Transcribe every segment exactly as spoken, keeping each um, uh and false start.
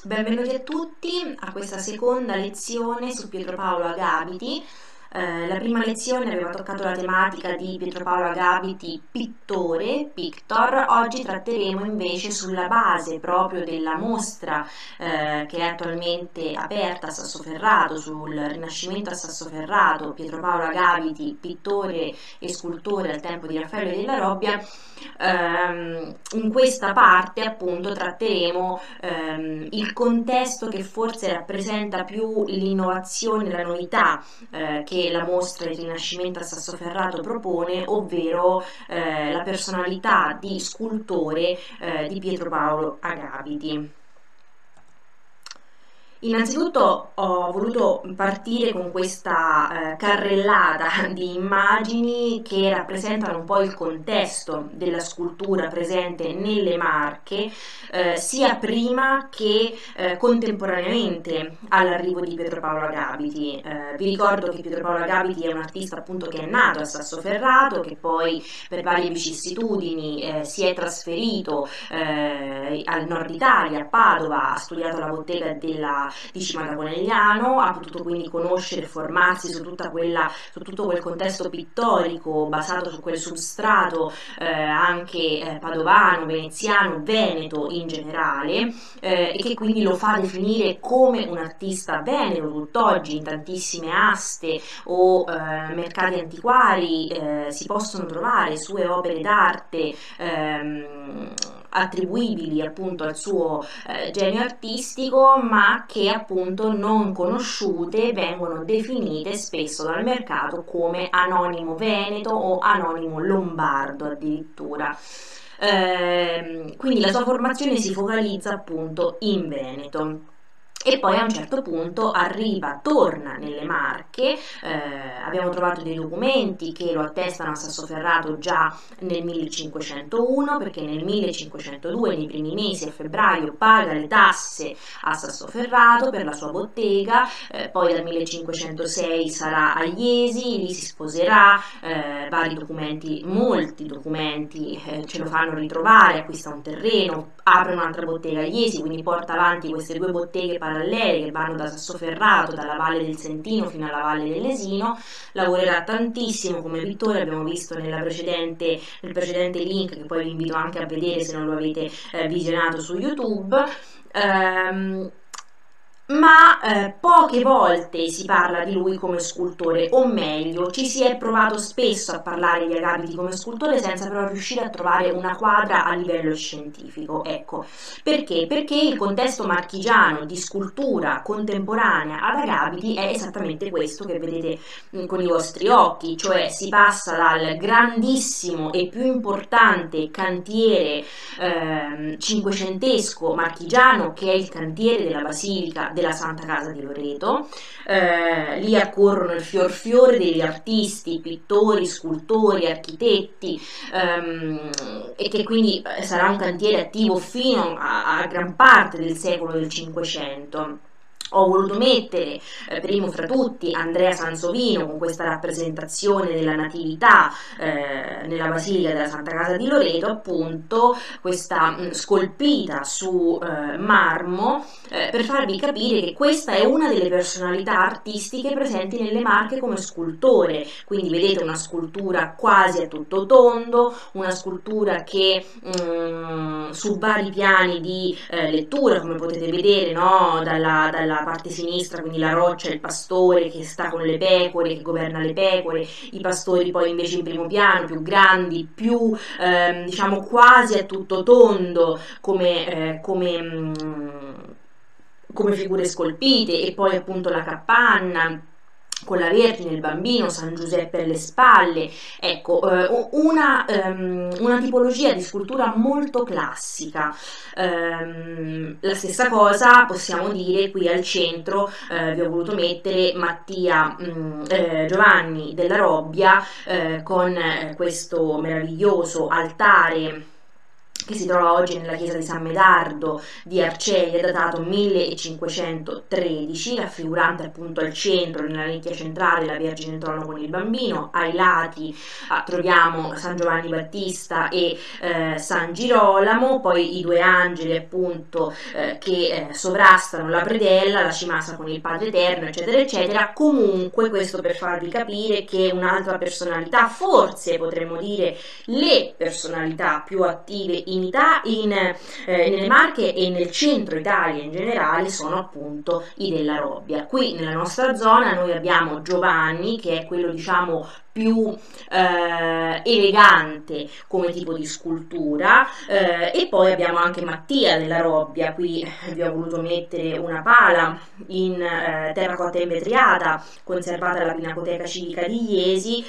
Benvenuti a tutti a questa seconda lezione su Pietro Paolo Agapiti. Eh, la prima lezione aveva toccato la tematica di Pietro Paolo Agapiti, pittore, pictor. Oggi tratteremo invece sulla base proprio della mostra eh, che è attualmente aperta a Sassoferrato, sul Rinascimento a Sassoferrato, Pietro Paolo Agapiti, pittore e scultore al tempo di Raffaello della Robbia. Um, in questa parte appunto tratteremo um, il contesto che forse rappresenta più l'innovazione, la novità eh, che la mostra del Rinascimento a Sassoferrato propone, ovvero eh, la personalità di scultore eh, di Pietro Paolo Agapiti. Innanzitutto ho voluto partire con questa eh, carrellata di immagini che rappresentano un po' il contesto della scultura presente nelle Marche, eh, sia prima che eh, contemporaneamente all'arrivo di Pietro Paolo Agapiti. Eh, vi ricordo che Pietro Paolo Agapiti è un artista appunto che è nato a Sassoferrato, che poi per varie vicissitudini eh, si è trasferito eh, al nord Italia, a Padova, ha studiato la bottega della di Cima da Conegliano, ha potuto quindi conoscere e formarsi su, tutta quella, su tutto quel contesto pittorico basato su quel substrato eh, anche eh, padovano, veneziano, veneto in generale, eh, e che quindi lo fa definire come un artista veneto. Tutt'oggi in tantissime aste o eh, mercati antiquari eh, si possono trovare sue opere d'arte ehm, attribuibili appunto al suo eh, genio artistico, ma che appunto non conosciute, vengono definite spesso dal mercato come anonimo veneto o anonimo lombardo addirittura. Eh, quindi la sua formazione si focalizza appunto in Veneto. E poi a un certo punto arriva, torna nelle Marche, eh, abbiamo trovato dei documenti che lo attestano a Sassoferrato già nel millecinquecentouno, perché nel millecinquecentodue, nei primi mesi, a febbraio, paga le tasse a Sassoferrato per la sua bottega, eh, poi dal millecinquecentosei sarà a Iesi, lì si sposerà, eh, vari documenti, molti documenti eh, ce lo fanno ritrovare, acquista un terreno, apre un'altra bottega a Iesi, quindi porta avanti queste due botteghe parallele che vanno da Sassoferrato, dalla Valle del Sentino fino alla Valle dell'Esino. Lavorerà tantissimo come pittore, abbiamo visto nella precedente, nel precedente link, che poi vi invito anche a vedere se non lo avete eh, visionato su YouTube. Um, ma eh, poche volte si parla di lui come scultore, o meglio, ci si è provato spesso a parlare di Agapiti come scultore senza però riuscire a trovare una quadra a livello scientifico. Ecco, perché? Perché il contesto marchigiano di scultura contemporanea ad Agapiti è esattamente questo che vedete mh, con i vostri occhi, cioè si passa dal grandissimo e più importante cantiere eh, cinquecentesco marchigiano, che è il cantiere della Basilica della Santa Casa di Loreto. Eh, lì accorrono il fior fiore degli artisti, pittori, scultori, architetti, ehm, e che quindi sarà un cantiere attivo fino a, a gran parte del secolo del Cinquecento. Ho voluto mettere eh, primo fra tutti Andrea Sansovino con questa rappresentazione della Natività eh, nella Basilica della Santa Casa di Loreto, appunto questa mh, scolpita su eh, marmo, eh, per farvi capire che questa è una delle personalità artistiche presenti nelle Marche come scultore. Quindi vedete una scultura quasi a tutto tondo, una scultura che mh, su vari piani di eh, lettura, come potete vedere, no? dalla, dalla parte sinistra, quindi la roccia, il pastore che sta con le pecore, che governa le pecore, i pastori poi invece in primo piano, più grandi, più ehm, diciamo quasi a tutto tondo come, eh, come, mh, come figure scolpite, e poi appunto la capanna con la Vergine, il Bambino, San Giuseppe alle spalle. Ecco, eh, una, um, una tipologia di scultura molto classica. Um, la stessa cosa possiamo dire qui al centro. Eh, vi ho voluto mettere Mattia um, eh, Giovanni della Robbia eh, con eh, questo meraviglioso altare che si trova oggi nella chiesa di San Medardo di Arcei, è datato millecinquecentotredici, raffigurante appunto al centro, nella nicchia centrale, la Vergine in trono con il bambino. Ai lati ah, troviamo San Giovanni Battista e eh, San Girolamo, poi i due angeli appunto eh, che eh, sovrastano la predella, la cimasa con il Padre Eterno, eccetera eccetera. Comunque questo per farvi capire che un'altra personalità, forse potremmo dire le personalità più attive in Ita- in, eh, nelle Marche e nel centro Italia in generale, sono appunto i Della Robbia. Qui nella nostra zona noi abbiamo Giovanni, che è quello diciamo più eh, elegante come tipo di scultura, eh, e poi abbiamo anche Mattia Della Robbia. Qui vi ho voluto mettere una pala in eh, terracotta invetriata conservata alla Pinacoteca Civica di Iesi,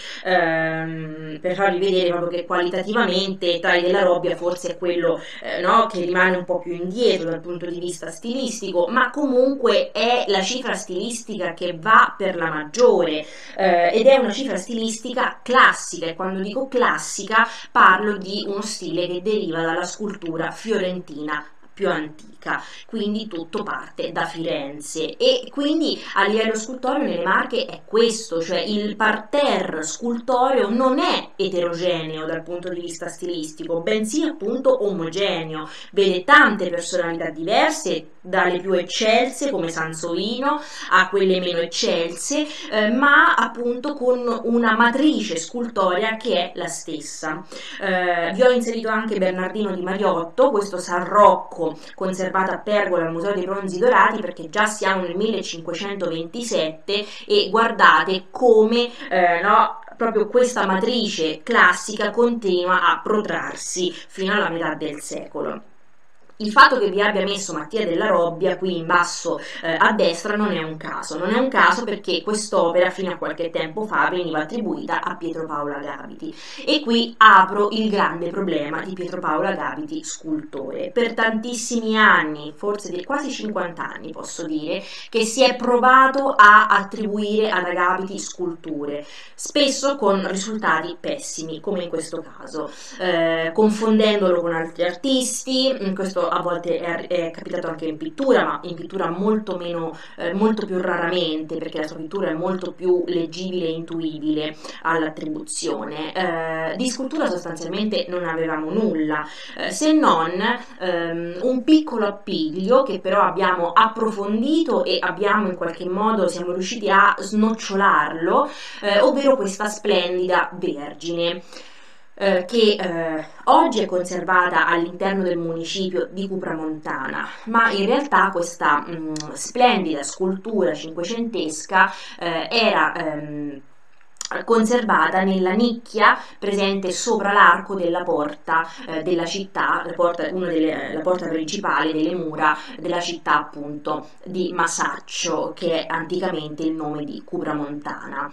ehm, per farvi vedere proprio che qualitativamente tra i Della Robbia forse è quello eh, no, che rimane un po' più indietro dal punto di vista stilistico, ma comunque è la cifra stilistica che va per la maggiore, eh, ed è una cifra stilistica classica, e quando dico classica parlo di uno stile che deriva dalla scultura fiorentina più antica, quindi tutto parte da Firenze. E quindi a livello scultoreo nelle Marche è questo, cioè il parterre scultoreo non è eterogeneo dal punto di vista stilistico, bensì appunto omogeneo, vede tante personalità diverse, dalle più eccelse come Sansovino a quelle meno eccelse, eh, ma appunto con una matrice scultorea che è la stessa. Eh, vi ho inserito anche Bernardino di Mariotto, questo San Rocco conservato a Pergola al Museo dei Bronzi Dorati, perché già siamo nel millecinquecentoventisette e guardate come eh, no, proprio questa matrice classica continua a protrarsi fino alla metà del secolo. Il fatto che vi abbia messo Mattia Della Robbia qui in basso eh, a destra non è un caso, non è un caso perché quest'opera fino a qualche tempo fa veniva attribuita a Pietro Paolo Agapiti, e qui apro il grande problema di Pietro Paolo Agapiti scultore. Per tantissimi anni, forse di quasi cinquanta anni posso dire, che si è provato a attribuire ad Agapiti sculture, spesso con risultati pessimi, come in questo caso, eh, confondendolo con altri artisti. Questo a volte è, è capitato anche in pittura, ma in pittura molto meno, eh, molto più raramente, perché la sua pittura è molto più leggibile e intuibile all'attribuzione. Eh, di scultura sostanzialmente non avevamo nulla, eh, se non ehm, un piccolo appiglio che però abbiamo approfondito e abbiamo in qualche modo siamo riusciti a snocciolarlo, eh, ovvero questa splendida Vergine. Eh, che eh, oggi è conservata all'interno del municipio di Cupramontana, ma in realtà questa mh, splendida scultura cinquecentesca eh, era ehm, conservata nella nicchia presente sopra l'arco della porta eh, della città, la porta, una delle, la porta principale delle mura della città appunto di Masaccio, che è anticamente il nome di Cupramontana.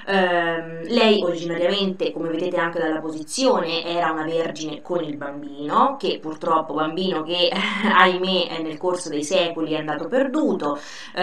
Eh, lei originariamente, come vedete anche dalla posizione, era una vergine con il bambino, che purtroppo bambino che ahimè nel corso dei secoli è andato perduto.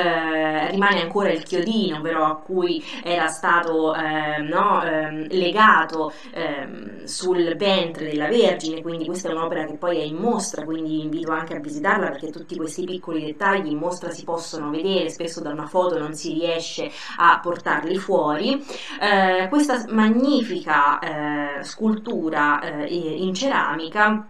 Eh, rimane ancora il chiodino però a cui era stato eh, no, ehm, legato ehm, sul ventre della Vergine, quindi questa è un'opera che poi è in mostra, quindi invito anche a visitarla perché tutti questi piccoli dettagli in mostra si possono vedere, spesso da una foto non si riesce a portarli fuori. Eh, questa magnifica eh, scultura eh, in ceramica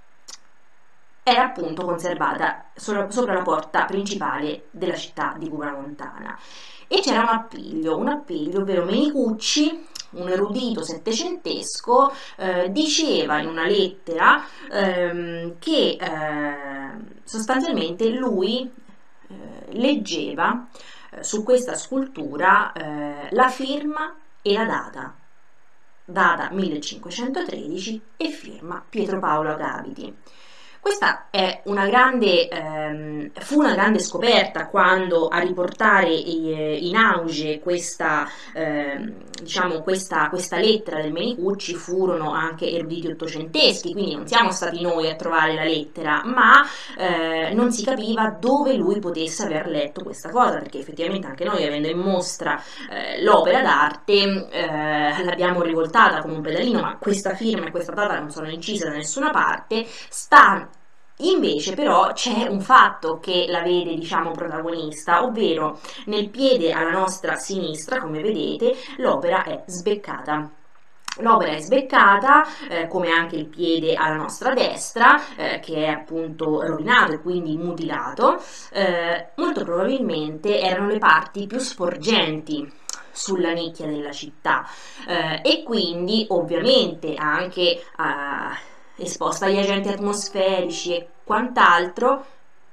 era appunto conservata sopra la porta principale della città di Cupramontana, e c'era un appiglio, un appiglio, ovvero Menicucci, un erudito settecentesco, eh, diceva in una lettera ehm, che eh, sostanzialmente lui eh, leggeva eh, su questa scultura eh, la firma e la data, data millecinquecentotredici e firma Pietro Paolo Agapiti. Questa è una grande, ehm, fu una grande scoperta quando a riportare eh, in auge questa, ehm, diciamo, questa, questa lettera del Menicucci furono anche eruditi ottocenteschi, quindi non siamo stati noi a trovare la lettera, ma eh, non si capiva dove lui potesse aver letto questa cosa, perché effettivamente anche noi, avendo in mostra eh, l'opera d'arte, eh, l'abbiamo rivoltata come un pedalino, ma questa firma e questa data non sono incise da nessuna parte. Sta Invece però c'è un fatto che la vede, diciamo, protagonista, ovvero nel piede alla nostra sinistra, come vedete, l'opera è sbeccata. L'opera è sbeccata, eh, come anche il piede alla nostra destra, eh, che è appunto rovinato e quindi mutilato. Eh, molto probabilmente erano le parti più sporgenti sulla nicchia della città, eh, e quindi ovviamente anche a esposta agli agenti atmosferici e quant'altro,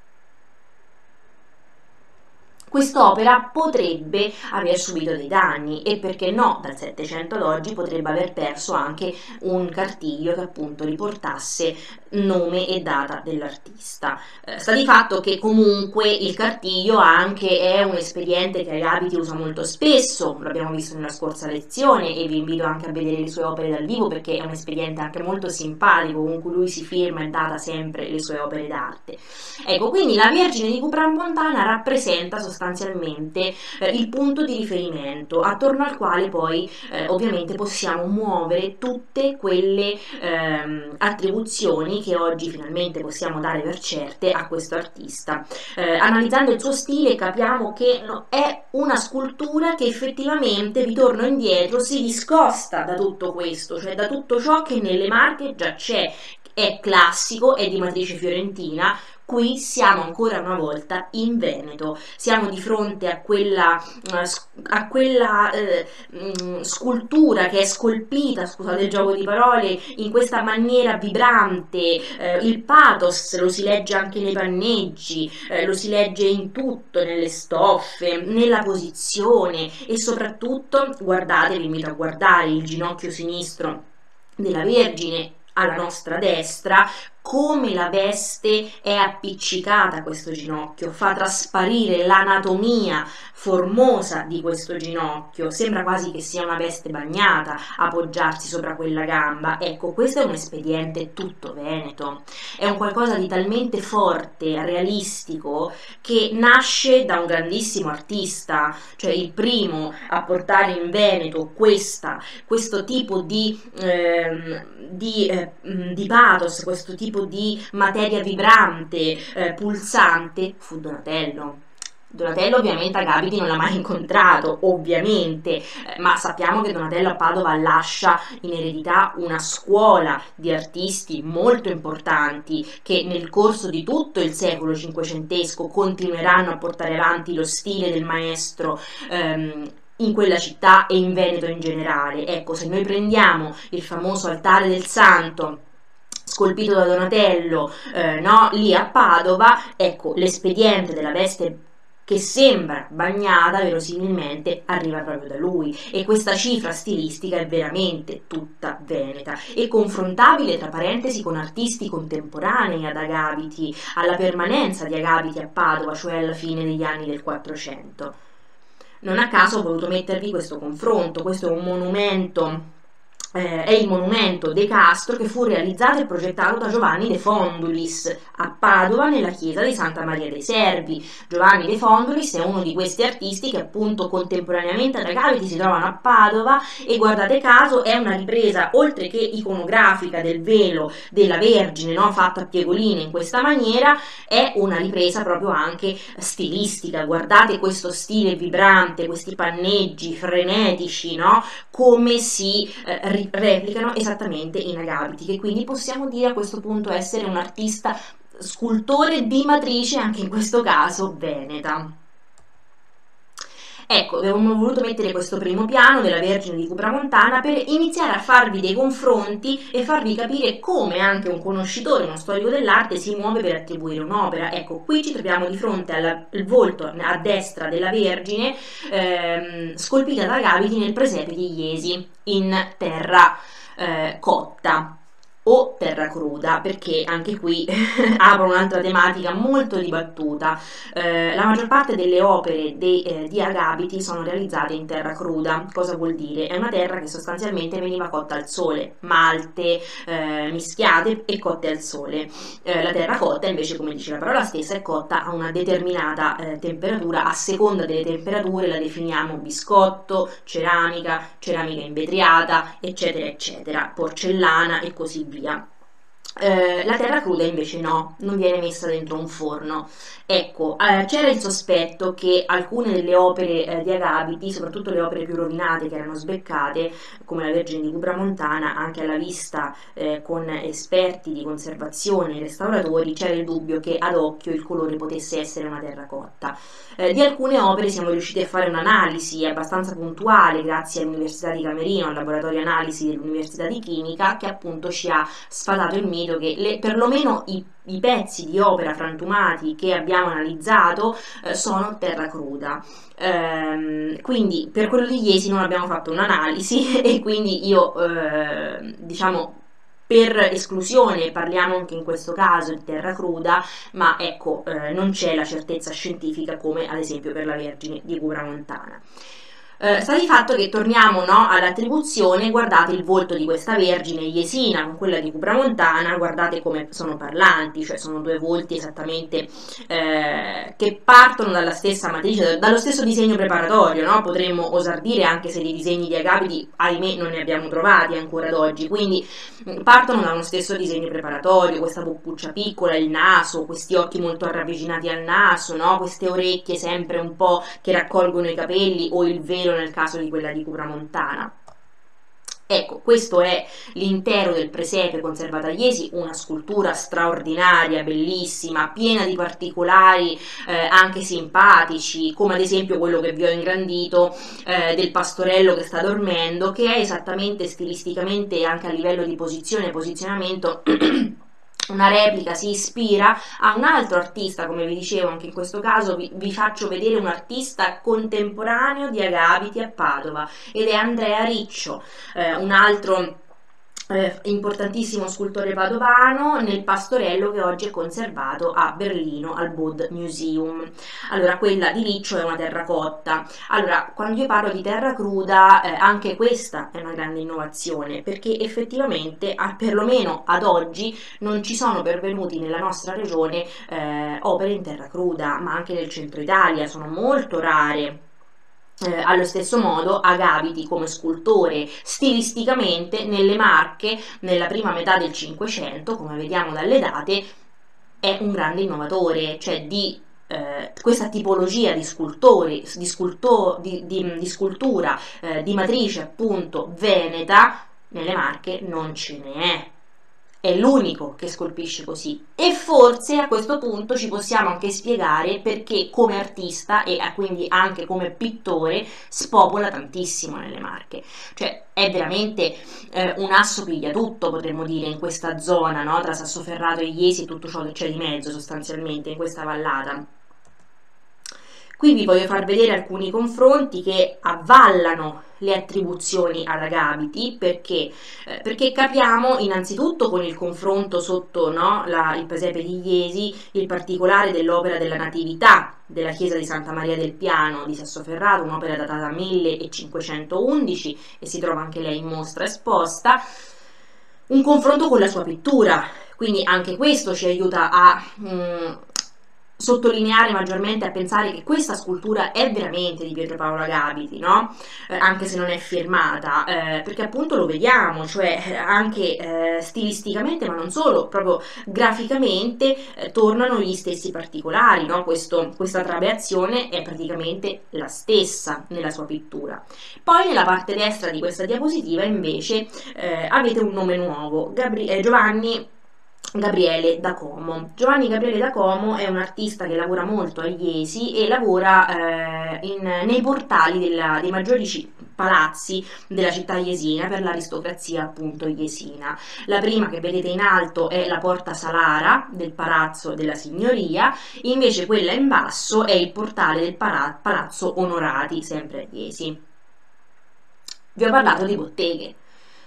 quest'opera potrebbe aver subito dei danni e, perché no, dal Settecento ad oggi potrebbe aver perso anche un cartiglio che appunto riportasse nome e data dell'artista. Eh, sta di fatto che comunque il cartiglio anche è un espediente che Agapiti usa molto spesso, l'abbiamo visto nella scorsa lezione, e vi invito anche a vedere le sue opere dal vivo, perché è un espediente anche molto simpatico con cui lui si firma e data sempre le sue opere d'arte. Ecco, quindi la Vergine di Cupramontana rappresenta sostanzialmente eh, il punto di riferimento attorno al quale poi eh, ovviamente possiamo muovere tutte quelle ehm, attribuzioni che oggi finalmente possiamo dare per certe a questo artista. Eh, analizzando il suo stile capiamo che no, è una scultura che effettivamente, ritorno indietro, si discosta da tutto questo, cioè da tutto ciò che nelle Marche già c'è. È classico, è di matrice fiorentina. Qui siamo ancora una volta in Veneto, siamo di fronte a quella, a quella eh, scultura che è scolpita, scusate il gioco di parole, in questa maniera vibrante. Eh, il pathos lo si legge anche nei panneggi, eh, lo si legge in tutto, nelle stoffe, nella posizione, e soprattutto, guardate, vi invito a guardare il ginocchio sinistro della Vergine alla nostra destra, come la veste è appiccicata a questo ginocchio, fa trasparire l'anatomia formosa di questo ginocchio, sembra quasi che sia una veste bagnata appoggiarsi sopra quella gamba. Ecco, questo è un espediente tutto veneto, è un qualcosa di talmente forte, realistico, che nasce da un grandissimo artista, cioè il primo a portare in Veneto questa, questo tipo di, eh, di, eh, di pathos, questo tipo di materia vibrante, eh, pulsante, fu Donatello. Donatello ovviamente Agapiti non l'ha mai incontrato, ovviamente, eh, ma sappiamo che Donatello a Padova lascia in eredità una scuola di artisti molto importanti che nel corso di tutto il secolo cinquecentesco continueranno a portare avanti lo stile del maestro ehm, in quella città e in Veneto in generale. Ecco, se noi prendiamo il famoso altare del Santo scolpito da Donatello, eh, no, lì a Padova, ecco, l'espediente della veste che sembra bagnata verosimilmente arriva proprio da lui, e questa cifra stilistica è veramente tutta veneta e confrontabile, tra parentesi, con artisti contemporanei ad Agapiti, alla permanenza di Agapiti a Padova, cioè alla fine degli anni del Quattrocento. Non a caso ho voluto mettervi questo confronto. Questo è un monumento, eh, è il monumento De Castro, che fu realizzato e progettato da Giovanni de Fondulis a Padova nella chiesa di Santa Maria dei Servi. Giovanni de Fondulis è uno di questi artisti che appunto contemporaneamente ad Agapiti si trovano a Padova, e guardate caso è una ripresa oltre che iconografica del velo della Vergine, no, fatto a piegoline in questa maniera, è una ripresa proprio anche stilistica. Guardate questo stile vibrante, questi panneggi frenetici, no, come si eh, replicano esattamente in Agapiti, che quindi possiamo dire a questo punto essere un artista scultore di matrice, anche in questo caso veneta. Ecco, avevamo voluto mettere questo primo piano della Vergine di Cupramontana per iniziare a farvi dei confronti e farvi capire come anche un conoscitore, uno storico dell'arte, si muove per attribuire un'opera. Ecco, qui ci troviamo di fronte al volto a destra della Vergine, ehm, scolpita da Agapiti nel presepe di Iesi in terra eh, cotta. o terra cruda, perché anche qui apro un'altra tematica molto dibattuta. Eh, la maggior parte delle opere de, eh, di Agapiti sono realizzate in terra cruda. Cosa vuol dire? È una terra che sostanzialmente veniva cotta al sole, malte eh, mischiate e cotte al sole. Eh, la terra cotta invece, come dice la parola stessa, è cotta a una determinata eh, temperatura. A seconda delle temperature la definiamo biscotto, ceramica, ceramica invetriata, eccetera eccetera, porcellana e così via. Eh, la terra cruda invece no, non viene messa dentro un forno. Ecco, eh, c'era il sospetto che alcune delle opere eh, di Agapiti, soprattutto le opere più rovinate che erano sbeccate, come la Vergine di Cupramontana, anche alla vista eh, con esperti di conservazione e restauratori, c'era il dubbio che ad occhio il colore potesse essere una terracotta. Eh, di alcune opere siamo riusciti a fare un'analisi abbastanza puntuale grazie all'Università di Camerino, al laboratorio analisi dell'Università di Chimica, che appunto ci ha sfatato il mito che le, perlomeno i, i pezzi di opera frantumati che abbiamo analizzato eh, sono terra cruda. Ehm, quindi per quello di Iesi non abbiamo fatto un'analisi e quindi io eh, diciamo per esclusione parliamo anche in questo caso di terra cruda, ma ecco eh, non c'è la certezza scientifica come ad esempio per la Vergine di Cupramontana. Eh, sta di fatto che torniamo no, all'attribuzione, guardate il volto di questa Vergine iesina con quella di Cupramontana, guardate come sono parlanti, cioè sono due volti esattamente eh, che partono dalla stessa matrice, dallo stesso disegno preparatorio, no? Potremmo osar dire, anche se dei disegni di Agapiti ahimè non ne abbiamo trovati ancora ad oggi, quindi partono da uno stesso disegno preparatorio, questa boccuccia piccola, il naso, questi occhi molto ravvicinati al naso, no? Queste orecchie sempre un po' che raccolgono i capelli o il velo nel caso di quella di Cupramontana. Ecco, questo è l'intero del presepe conservato a Iesi, una scultura straordinaria, bellissima, piena di particolari eh, anche simpatici, come ad esempio quello che vi ho ingrandito eh, del pastorello che sta dormendo, che è esattamente stilisticamente e anche a livello di posizione e posizionamento una replica, si ispira a un altro artista, come vi dicevo anche in questo caso vi, vi faccio vedere un artista contemporaneo di Agapiti a Padova ed è Andrea Riccio, eh, un altro Eh, importantissimo scultore padovano nel pastorello che oggi è conservato a Berlino al Bode Museum. Allora, quella di Riccio è una terracotta. Allora, quando io parlo di terra cruda, eh, anche questa è una grande innovazione, perché effettivamente, ah, perlomeno ad oggi, non ci sono pervenuti nella nostra regione eh, opere in terra cruda, ma anche nel centro Italia sono molto rare. Eh, allo stesso modo Agapiti come scultore stilisticamente nelle Marche nella prima metà del Cinquecento, come vediamo dalle date, è un grande innovatore, cioè di eh, questa tipologia di scultori, di, sculto, di, di, di scultura eh, di matrice appunto veneta nelle Marche non ce ne è. È l'unico che scolpisce così e forse a questo punto ci possiamo anche spiegare perché come artista e quindi anche come pittore spopola tantissimo nelle Marche, cioè è veramente eh, un asso pigliatutto, potremmo dire, in questa zona, no? Tra Sassoferrato e Iesi e tutto ciò che c'è di mezzo sostanzialmente in questa vallata. Qui vi voglio far vedere alcuni confronti che avvallano le attribuzioni ad Agapiti, perché? Eh, perché capiamo innanzitutto con il confronto sotto no, la, il presepe di Iesi il particolare dell'opera della Natività della chiesa di Santa Maria del Piano di Sassoferrato, un'opera datata millecinquecentoundici e si trova anche lei in mostra esposta, un confronto con la sua pittura, quindi anche questo ci aiuta a mh, sottolineare maggiormente, a pensare che questa scultura è veramente di Pietro Paolo Agapiti, no? Eh, anche se non è firmata, eh, perché appunto lo vediamo, cioè anche eh, stilisticamente, ma non solo, proprio graficamente eh, tornano gli stessi particolari, no? Questo, questa trabeazione è praticamente la stessa nella sua pittura. Poi nella parte destra di questa diapositiva invece eh, avete un nome nuovo, Gabri- eh, Giovanni Gabriele da Como. Giovanni Gabriele da Como è un artista che lavora molto a Iesi e lavora eh, in, nei portali della, dei maggiori palazzi della città iesina per l'aristocrazia appunto iesina. La prima che vedete in alto è la porta Salara del Palazzo della Signoria, invece quella in basso è il portale del Palazzo Onorati, sempre a Iesi. Vi ho parlato di botteghe.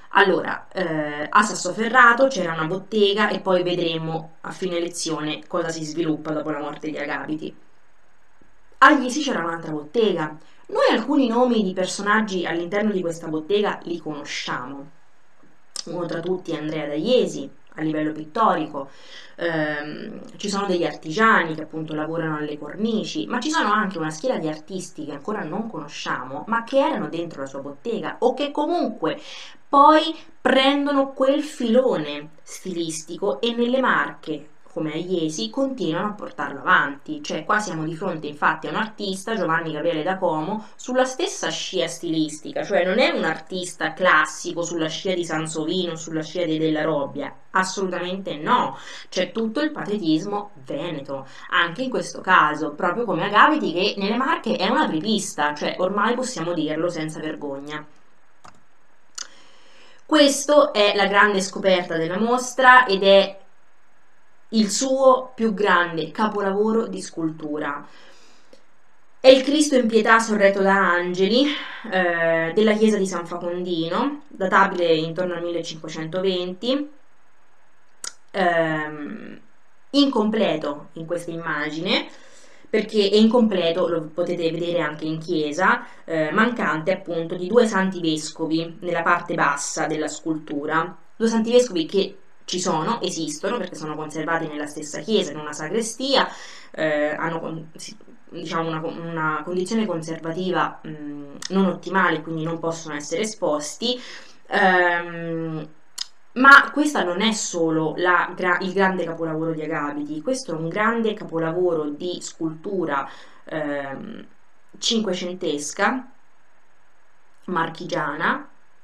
Allora, eh, a Sassoferrato c'era una bottega e poi vedremo a fine lezione cosa si sviluppa dopo la morte di Agapiti. A Iesi c'era un'altra bottega. Noi alcuni nomi di personaggi all'interno di questa bottega li conosciamo. Uno tra tutti è Andrea da Iesi, a livello pittorico. Ehm, ci sono degli artigiani che appunto lavorano alle cornici, ma ci sono anche una schiera di artisti che ancora non conosciamo, ma che erano dentro la sua bottega o che comunque poi prendono quel filone stilistico e nelle Marche, come a Iesi, continuano a portarlo avanti. Cioè qua siamo di fronte infatti a un artista, Giovanni Gabriele da Como, sulla stessa scia stilistica, cioè non è un artista classico sulla scia di Sansovino, sulla scia di Della Robbia, assolutamente no, c'è tutto il patetismo veneto, anche in questo caso, proprio come Agapiti che nelle Marche è una apripista, cioè ormai possiamo dirlo senza vergogna. Questo è la grande scoperta della mostra ed è il suo più grande capolavoro di scultura. È il Cristo in pietà sorretto da angeli eh, della chiesa di San Facondino, databile intorno al millecinquecentoventi, ehm, incompleto in questa immagine, perché è incompleto, lo potete vedere anche in chiesa, eh, mancante appunto di due santi vescovi nella parte bassa della scultura, due santi vescovi che ci sono, esistono perché sono conservati nella stessa chiesa, in una sagrestia, eh, hanno diciamo una, una condizione conservativa mh, non ottimale, quindi non possono essere esposti. Ehm, ma questa non è solo la, il grande capolavoro di Agapiti, questo è un grande capolavoro di scultura ehm, cinquecentesca, marchigiana,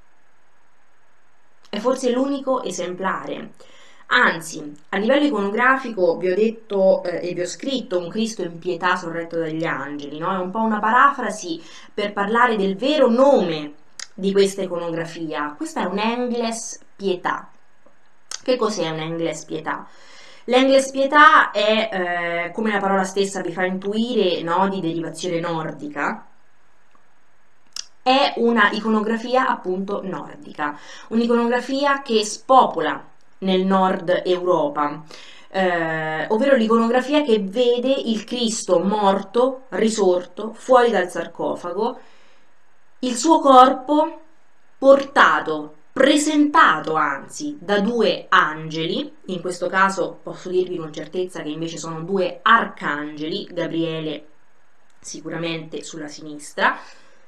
è forse l'unico esemplare. Anzi, a livello iconografico vi ho detto eh, e vi ho scritto un Cristo in pietà sorretto dagli angeli, no? È un po' una parafrasi per parlare del vero nome di questa iconografia. Questa è un'Engles pietà. Che cos'è un'Engles pietà? L'Engles pietà è, eh, come la parola stessa vi fa intuire, no, di derivazione nordica. È una iconografia appunto nordica, un'iconografia che spopola nel nord Europa, eh, ovvero l'iconografia che vede il Cristo morto, risorto, fuori dal sarcofago, il suo corpo portato, presentato anzi da due angeli, in questo caso posso dirvi con certezza che invece sono due arcangeli, Gabriele sicuramente sulla sinistra,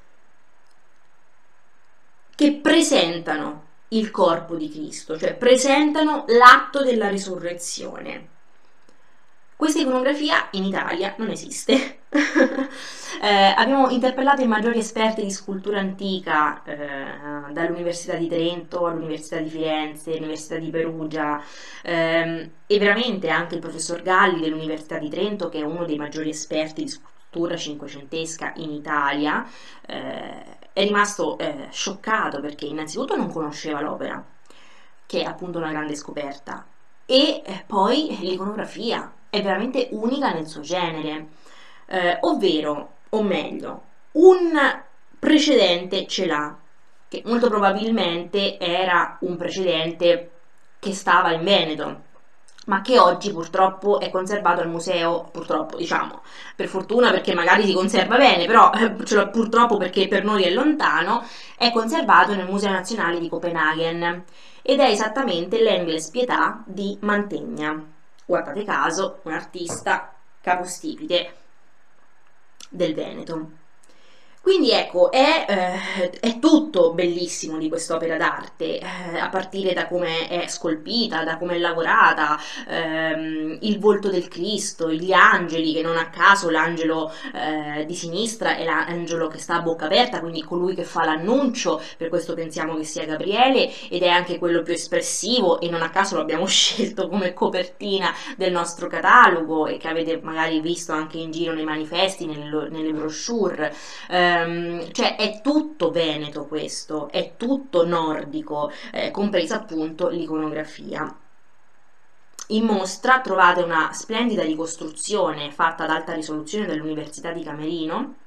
che presentano il corpo di Cristo, cioè presentano l'atto della risurrezione. Questa iconografia in Italia non esiste. eh, abbiamo interpellato i maggiori esperti di scultura antica, eh, dall'Università di Trento all'Università di Firenze, all'Università di Perugia, ehm, e veramente anche il professor Galli dell'Università di Trento, che è uno dei maggiori esperti di scultura cinquecentesca in Italia, eh, è rimasto eh, scioccato perché innanzitutto non conosceva l'opera, che è appunto una grande scoperta, e eh, poi l'iconografia è veramente unica nel suo genere, eh, ovvero, o meglio, un precedente ce l'ha, che molto probabilmente era un precedente che stava in Veneto, ma che oggi purtroppo è conservato al museo, purtroppo diciamo, per fortuna perché magari si conserva bene, però eh, purtroppo perché per noi è lontano, è conservato nel Museo Nazionale di Copenaghen ed è esattamente l'Engles pietà di Mantegna. Guardate caso, un artista capostipite del Veneto. Quindi ecco, è, eh, è tutto bellissimo di quest'opera d'arte, eh, a partire da come è scolpita, da come è lavorata, ehm, il volto del Cristo, gli angeli, che non a caso l'angelo eh, di sinistra è l'angelo che sta a bocca aperta, quindi colui che fa l'annuncio, per questo pensiamo che sia Gabriele, ed è anche quello più espressivo e non a caso lo abbiamo scelto come copertina del nostro catalogo e che avete magari visto anche in giro nei manifesti, nelle, nelle brochure. Eh, cioè è tutto veneto questo, è tutto nordico, eh, compresa appunto l'iconografia. In mostra trovate una splendida ricostruzione fatta ad alta risoluzione dall'Università di Camerino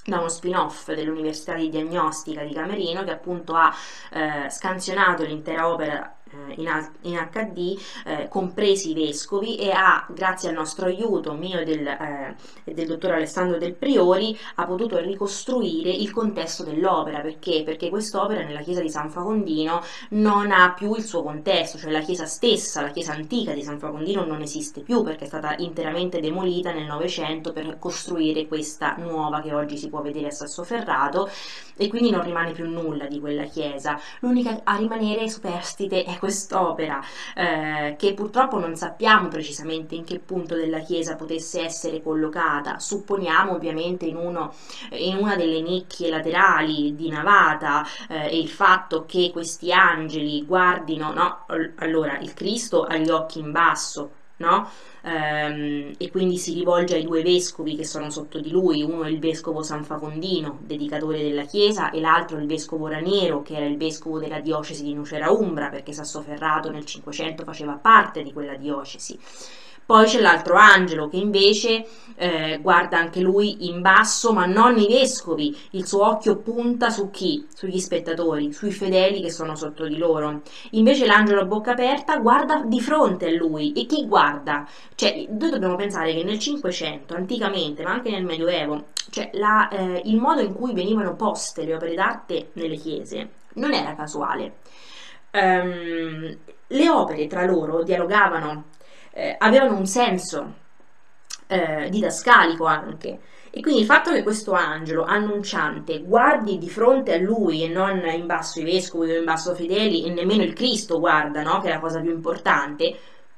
da uno spin-off dell'Università di Diagnostica di Camerino, che appunto ha eh, scansionato l'intera opera eh, in, in acca di, eh, compresi i vescovi, e ha, grazie al nostro aiuto, mio e del, eh, del dottor Alessandro Del Priori, ha potuto ricostruire il contesto dell'opera. Perché? Perché quest'opera nella chiesa di San Facondino non ha più il suo contesto, cioè la chiesa stessa, la chiesa antica di San Facondino non esiste più, perché è stata interamente demolita nel Novecento per costruire questa nuova che oggi si può vedere a Sassoferrato, e quindi non rimane più nulla di quella chiesa. L'unica a rimanere superstite è quest'opera, eh, che purtroppo non sappiamo precisamente in che punto della chiesa potesse essere collocata. Supponiamo ovviamente in, uno, in una delle nicchie laterali di navata, eh, e il fatto che questi angeli guardino, no? Allora, il Cristo ha gli occhi in basso, no? Ehm, e quindi si rivolge ai due vescovi che sono sotto di lui. Uno è il vescovo San Facondino, dedicatore della chiesa, e l'altro è il vescovo Raniero, che era il vescovo della diocesi di Nocera Umbra, perché Sassoferrato nel Cinquecento faceva parte di quella diocesi. Poi c'è l'altro angelo che invece eh, guarda anche lui in basso, ma non i vescovi. Il suo occhio punta su chi? Sugli spettatori, sui fedeli che sono sotto di loro. Invece l'angelo a bocca aperta guarda di fronte a lui. E chi guarda? Cioè, noi dobbiamo pensare che nel Cinquecento, anticamente, ma anche nel Medioevo, cioè la, eh, il modo in cui venivano poste le opere d'arte nelle chiese non era casuale. Um, le opere tra loro dialogavano, eh, avevano un senso eh, didascalico anche, e quindi il fatto che questo angelo annunciante guardi di fronte a lui e non in basso i vescovi o in basso fedeli, e nemmeno il Cristo guarda, no? Che è la cosa più importante,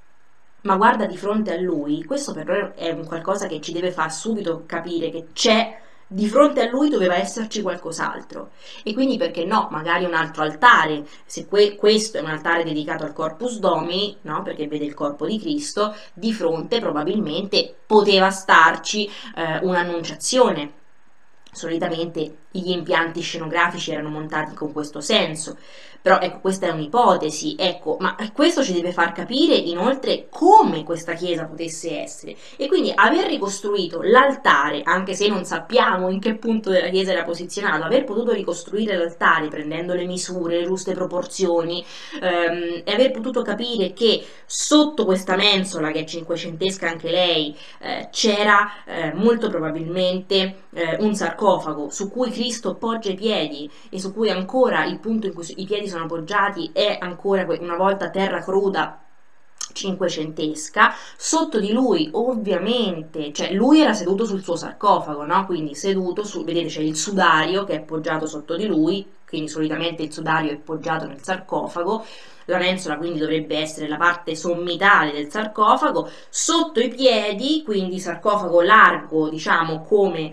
ma guarda di fronte a lui, questo per noi è un qualcosa che ci deve far subito capire che c'è, di fronte a lui doveva esserci qualcos'altro. E quindi perché no, magari un altro altare, se que questo è un altare dedicato al Corpus Domini, no? Perché vede il corpo di Cristo, di fronte probabilmente poteva starci eh, un'annunciazione. Solitamente gli impianti scenografici erano montati con questo senso, però ecco, questa è un'ipotesi, ecco, ma questo ci deve far capire inoltre come questa chiesa potesse essere. E quindi aver ricostruito l'altare, anche se non sappiamo in che punto della chiesa era posizionato, aver potuto ricostruire l'altare prendendo le misure, le giuste proporzioni, ehm, e aver potuto capire che sotto questa mensola, che è cinquecentesca anche lei, eh, c'era eh, molto probabilmente eh, un sarcofago su cui Cristo poggia i piedi, e su cui ancora il punto in cui i piedi sono appoggiati è ancora una volta terra cruda cinquecentesca. Sotto di lui ovviamente, cioè lui era seduto sul suo sarcofago, no? Quindi seduto su, vedete c'è il sudario che è appoggiato sotto di lui, quindi solitamente il sudario è appoggiato nel sarcofago. La mensola quindi dovrebbe essere la parte sommitale del sarcofago, sotto i piedi, quindi sarcofago largo, diciamo come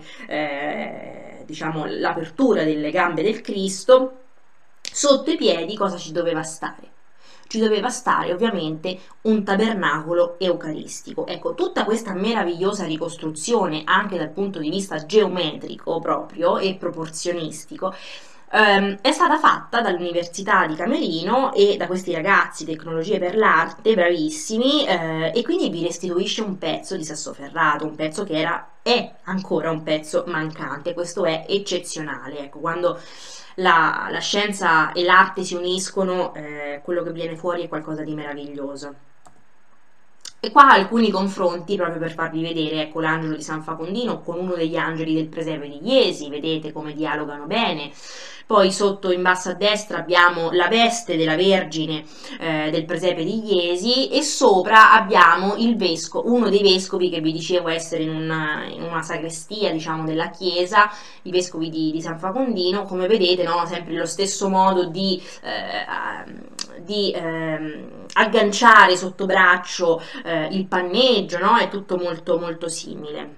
eh, diciamo l'apertura delle gambe del Cristo. Sotto i piedi cosa ci doveva stare? Ci doveva stare ovviamente un tabernacolo eucaristico. Ecco, tutta questa meravigliosa ricostruzione, anche dal punto di vista geometrico proprio e proporzionalistico, Um, è stata fatta dall'Università di Camerino e da questi ragazzi Tecnologie per l'Arte, bravissimi, eh, e quindi vi restituisce un pezzo di Sassoferrato, un pezzo che era, è ancora un pezzo mancante. Questo è eccezionale. Ecco, quando la, la scienza e l'arte si uniscono, eh, quello che viene fuori è qualcosa di meraviglioso. E qua alcuni confronti proprio per farvi vedere, ecco, l'angelo di San Facondino con uno degli angeli del presepe di Iesi, vedete come dialogano bene. Poi sotto in basso a destra abbiamo la veste della Vergine eh, del presepe di Iesi, e sopra abbiamo il vescovo, uno dei vescovi che vi dicevo essere in una, in una sagrestia, diciamo, della chiesa, i vescovi di, di San Facondino. Come vedete, no, sempre lo stesso modo di, eh, di eh, agganciare sotto braccio eh, il panneggio, no? È tutto molto molto simile.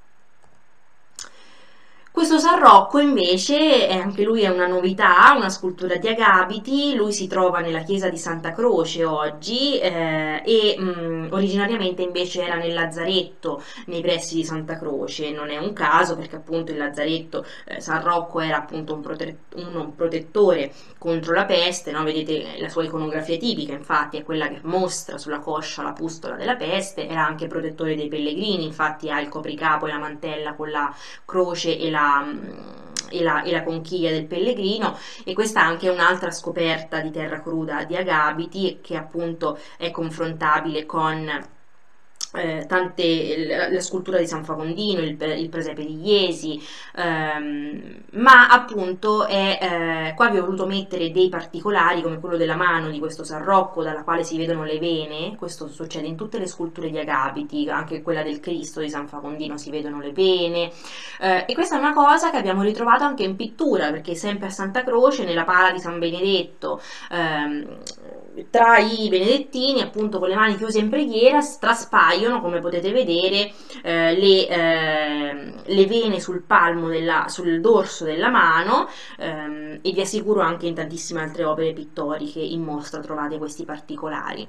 Questo San Rocco invece, è, anche lui è una novità, una scultura di agapiti. Lui si trova nella chiesa di Santa Croce oggi, eh, e mh, originariamente invece era nel Lazzaretto, nei pressi di Santa Croce. Non è un caso, perché appunto il Lazzaretto, eh, San Rocco era appunto un, prote un protettore contro la peste, no? Vedete la sua iconografia tipica, infatti è quella che mostra sulla coscia la pustola della peste. Era anche protettore dei pellegrini, infatti ha il copricapo e la mantella con la croce e la la, e, la, e la conchiglia del pellegrino, e questa è anche un'altra scoperta di terra cruda di Agabiti, che appunto è confrontabile con Eh, tante, la, la scultura di San Facondino, il, il presepe di Iesi, ehm, ma appunto è, eh, qua vi ho voluto mettere dei particolari come quello della mano di questo San Rocco dalla quale si vedono le vene. Questo succede in tutte le sculture di Agabiti, anche quella del Cristo di San Facondino si vedono le vene, eh, e questa è una cosa che abbiamo ritrovato anche in pittura, perché sempre a Santa Croce, nella pala di San Benedetto, ehm, tra i benedettini, appunto con le mani chiuse in preghiera, traspaiono, come potete vedere, eh, le, eh, le vene sul palmo, della, sul dorso della mano, ehm, e vi assicuro anche in tantissime altre opere pittoriche in mostra trovate questi particolari.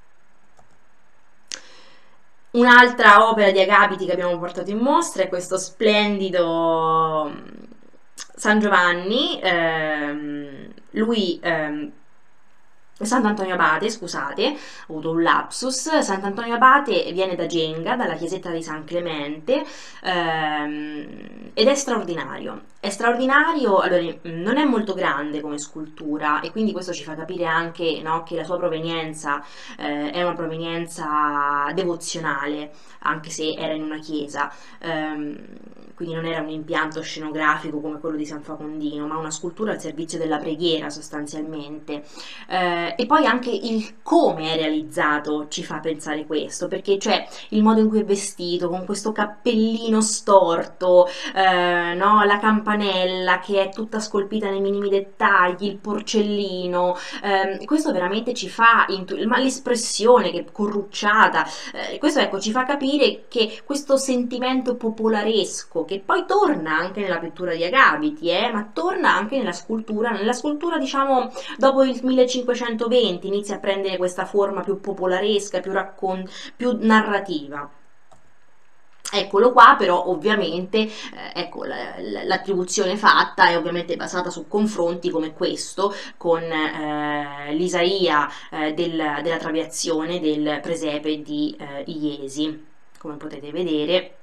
Un'altra opera di Agabiti che abbiamo portato in mostra è questo splendido San Giovanni, ehm, lui... Ehm, Sant'Antonio Abate, scusate, ho avuto un lapsus. Sant'Antonio Abate viene da Genga, dalla chiesetta di San Clemente, ehm, ed è straordinario. È straordinario, allora, non è molto grande come scultura, e quindi questo ci fa capire anche, no, che la sua provenienza eh, è una provenienza devozionale, anche se era in una chiesa. Ehm, quindi non era un impianto scenografico come quello di San Facondino, ma una scultura al servizio della preghiera sostanzialmente. Eh, e poi anche il come è realizzato ci fa pensare questo, perché cioè il modo in cui è vestito, con questo cappellino storto, eh, no? La campanella che è tutta scolpita nei minimi dettagli, il porcellino, eh, questo veramente ci fa, ma l'espressione che è corrucciata, eh, questo ecco ci fa capire che questo sentimento popolaresco, che poi torna anche nella pittura di Agabiti, eh, ma torna anche nella scultura, nella scultura diciamo dopo il millecinquecentoventi, inizia a prendere questa forma più popolaresca, più, raccon- più narrativa. Eccolo qua, però ovviamente eh, ecco, l'attribuzione fatta è ovviamente basata su confronti come questo con eh, l'Isaia eh, del, della Traviazione del presepe di eh, Iesi, come potete vedere.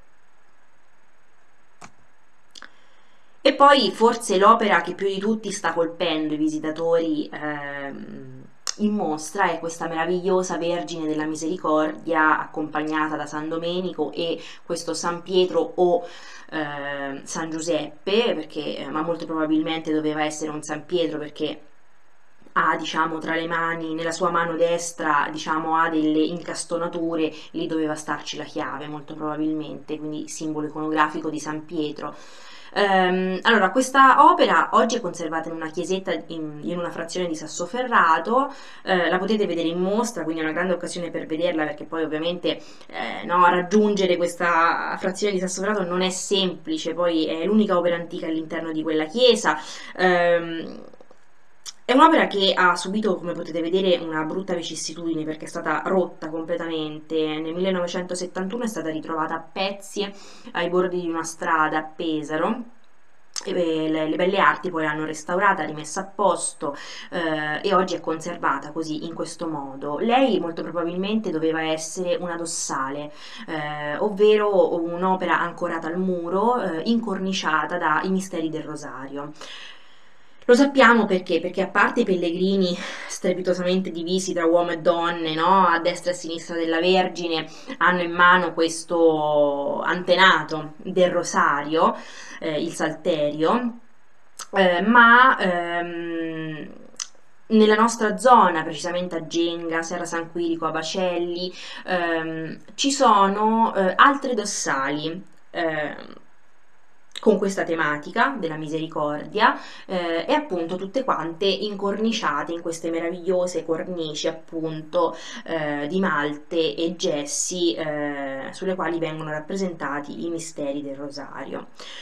E poi forse l'opera che più di tutti sta colpendo i visitatori ehm, in mostra è questa meravigliosa Vergine della Misericordia accompagnata da San Domenico e questo San Pietro o eh, San Giuseppe, perché, ma molto probabilmente doveva essere un San Pietro, perché ha, diciamo, tra le mani, nella sua mano destra, diciamo, ha delle incastonature, lì doveva starci la chiave molto probabilmente, quindi simbolo iconografico di San Pietro. Um, allora, questa opera oggi è conservata in una chiesetta in, in una frazione di Sassoferrato, eh, la potete vedere in mostra, quindi è una grande occasione per vederla, perché poi ovviamente eh, no, raggiungere questa frazione di Sassoferrato non è semplice, poi è l'unica opera antica all'interno di quella chiesa. Um, È un'opera che ha subito, come potete vedere, una brutta vicissitudine, perché è stata rotta completamente. Nel millenovecentosettantuno è stata ritrovata a pezzi ai bordi di una strada a Pesaro. E le, le Belle Arti poi l'hanno restaurata, rimessa a posto, eh, e oggi è conservata così, in questo modo. Lei molto probabilmente doveva essere una dossale, eh, ovvero un'opera ancorata al muro, eh, incorniciata dai misteri del Rosario. Lo sappiamo perché? Perché a parte i pellegrini strepitosamente divisi tra uomo e donne, no? A destra e a sinistra della Vergine, hanno in mano questo antenato del rosario, eh, il salterio, eh, ma ehm, nella nostra zona, precisamente a Genga, Serra San Quirico, a Bacelli, ehm, ci sono eh, altre dossali. ehm, con questa tematica della misericordia, eh, e appunto tutte quante incorniciate in queste meravigliose cornici appunto eh, di malte e gessi, eh, sulle quali vengono rappresentati i misteri del Rosario.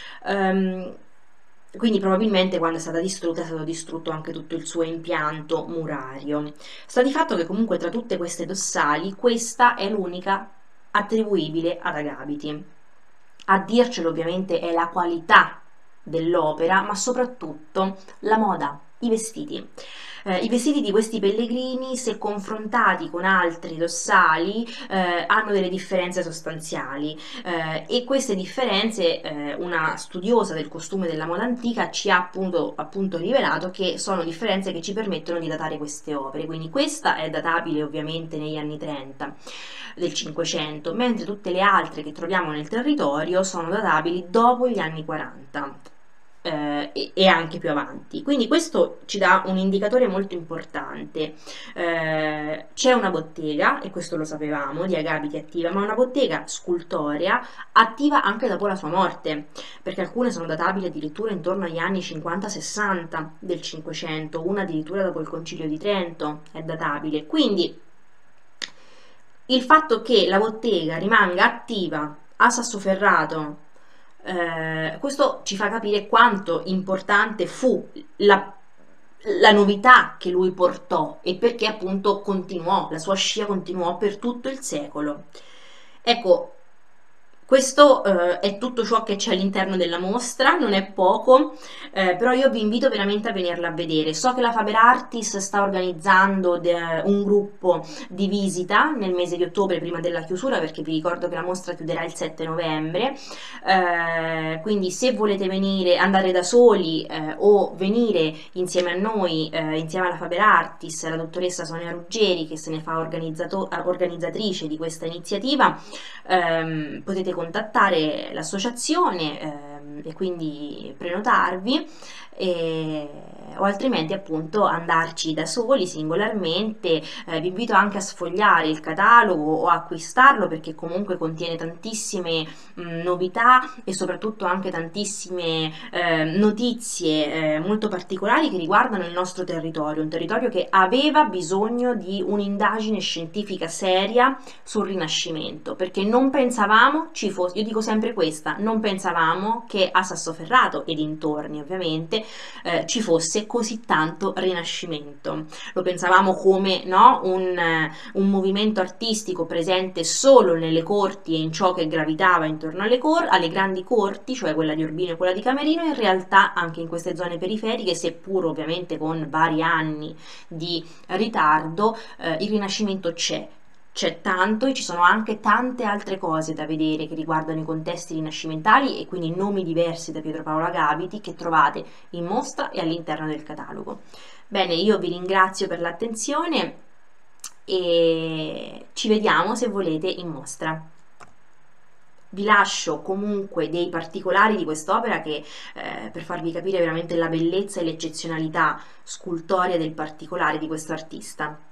Um, quindi probabilmente quando è stata distrutta è stato distrutto anche tutto il suo impianto murario. Sta di fatto che comunque tra tutte queste dossali questa è l'unica attribuibile ad Agabiti. A dircelo ovviamente è la qualità dell'opera, ma soprattutto la moda, i vestiti. Eh, I vestiti di questi pellegrini, se confrontati con altri dossali, eh, hanno delle differenze sostanziali, eh, e queste differenze, eh, una studiosa del costume della moda antica ci ha appunto, appunto rivelato che sono differenze che ci permettono di datare queste opere. Quindi questa è databile ovviamente negli anni trenta del cinquecento, mentre tutte le altre che troviamo nel territorio sono databili dopo gli anni quaranta. Eh, e, e anche più avanti. Quindi questo ci dà un indicatore molto importante. Eh, c'è una bottega, e questo lo sapevamo, di Agapiti attiva, ma una bottega scultorea attiva anche dopo la sua morte, perché alcune sono databili addirittura intorno agli anni cinquanta sessanta del cinquecento, una addirittura dopo il Concilio di Trento è databile. Quindi il fatto che la bottega rimanga attiva a Sassoferrato, eh, questo ci fa capire quanto importante fu la, la novità che lui portò e perché appunto continuò, la sua scia continuò per tutto il secolo. Ecco, questo eh, è tutto ciò che c'è all'interno della mostra, non è poco, eh, però io vi invito veramente a venirla a vedere. So che la Faber Artis sta organizzando de- un gruppo di visita nel mese di ottobre prima della chiusura, perché vi ricordo che la mostra chiuderà il sette novembre, eh, quindi se volete venire, andare da soli eh, o venire insieme a noi, eh, insieme alla Faber Artis, la dottoressa Sonia Ruggeri che se ne fa organizzato- organizzatrice di questa iniziativa, ehm, potete contattare l'associazione, ehm, e quindi prenotarvi, e, o altrimenti appunto andarci da soli singolarmente. Eh, vi invito anche a sfogliare il catalogo o a acquistarlo, perché comunque contiene tantissime mh, novità e soprattutto anche tantissime eh, notizie eh, molto particolari che riguardano il nostro territorio, un territorio che aveva bisogno di un'indagine scientifica seria sul Rinascimento, perché non pensavamo ci fosse, io dico sempre questa, non pensavamo che a Sassoferrato e dintorni ovviamente eh, ci fosse così tanto Rinascimento. Lo pensavamo come, no, un, eh, un movimento artistico presente solo nelle corti e in ciò che gravitava intorno alle, cor- alle grandi corti, cioè quella di Urbino e quella di Camerino. In realtà anche in queste zone periferiche, seppur ovviamente con vari anni di ritardo, eh, il Rinascimento c'è. C'è tanto e ci sono anche tante altre cose da vedere che riguardano i contesti rinascimentali, e quindi nomi diversi da Pietro Paolo Agapiti che trovate in mostra e all'interno del catalogo. Bene, io vi ringrazio per l'attenzione e ci vediamo se volete in mostra. Vi lascio comunque dei particolari di quest'opera che eh, per farvi capire veramente la bellezza e l'eccezionalità scultorea del particolare di questo artista.